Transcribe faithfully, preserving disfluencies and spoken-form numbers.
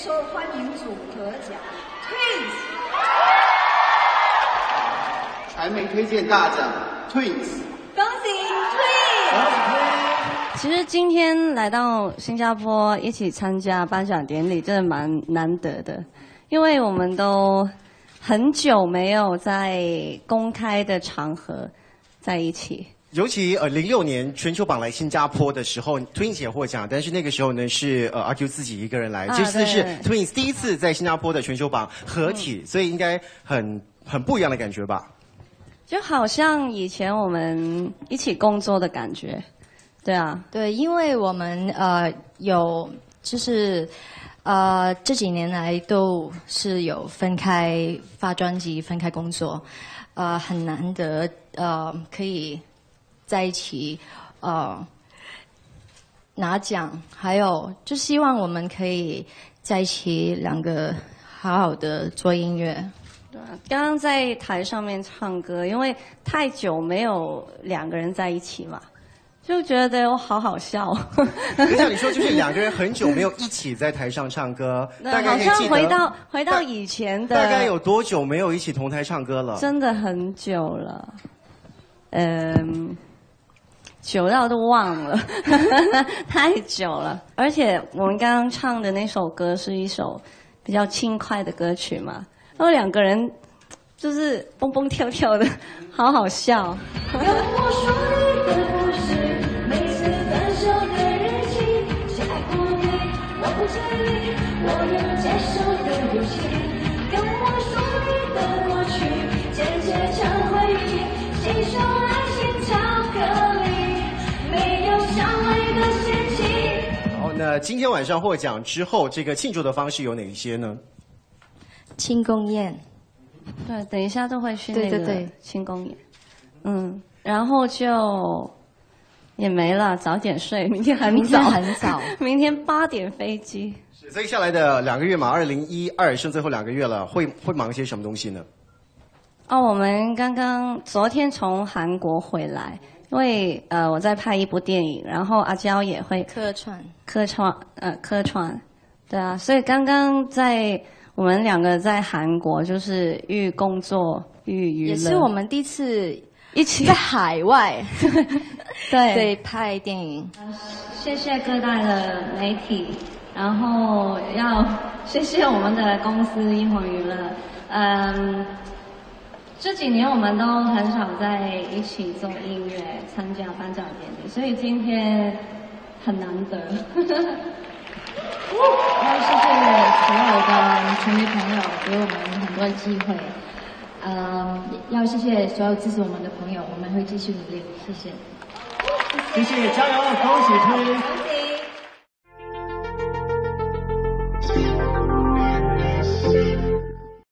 受欢迎组合奖 Twins。 传媒推荐大奖 Twins。 恭喜 Twins！ 其实今天来到新加坡一起参加颁奖典礼，真的蛮难得的，因为我们都很久没有在公开的场合在一起。 尤其呃，零六年全球榜来新加坡的时候 ，Twins 也获奖，但是那个时候呢是呃阿 Q 自己一个人来， 啊、 这次是 Twins 第一次在新加坡的全球榜合体，嗯、所以应该很很不一样的感觉吧？ 就好像以前我们一起工作的感觉，对啊， 对，因为我们呃有就是呃这几年来都是有分开发专辑、分开工作，呃很难得呃可以在一起呃拿奖，还有就希望我们可以在一起两个好好的做音乐。 对啊，刚刚在台上面唱歌，因为太久没有两个人在一起嘛，就觉得我好好笑。 就像你说，就是两个人很久没有一起在台上唱歌，大概可以好记得像回到回到以前的。 大概有多久没有一起同台唱歌了？ 真的很久了，嗯，久到都忘了，太久了。而且我们刚刚唱的那首歌是一首比较轻快的歌曲嘛。然后两个人就是蹦蹦跳跳的，好好笑。跟我说你的故事，每次分手的日期，谁爱过你，我不介意，我能接受的游戏。跟我说你的过去，渐渐成回忆，吸收爱情巧克力，没有香味的嫌弃。 好，那今天晚上获奖之后，这个庆祝的方式有哪一些呢？ 庆功宴， 对，等一下都会去那个对对对庆功宴，嗯，然后就也没了，早点睡，明天很早， 明天很早， 明天八点飞机。 接下来的两个月嘛，二零一二剩最后两个月了，会会忙些什么东西呢？ 哦，我们刚刚昨天从韩国回来，因为呃我在拍一部电影，然后阿娇也会客串， 客串呃客串，对啊，所以刚刚在。我们两个在韩国就是寓工作寓娱乐， 也是我们第一次一起在海外对对拍电影。 谢谢各大的媒体，然后要谢谢我们的公司英皇娱乐。嗯，这几年我们都很少在一起做音乐、参加颁奖典礼，所以今天很难得。 要谢谢所有的球迷朋友给我们很多机会，呃，要谢谢所有支持我们的朋友，我们会继续努力，谢谢。 谢谢，加油，恭喜Twins！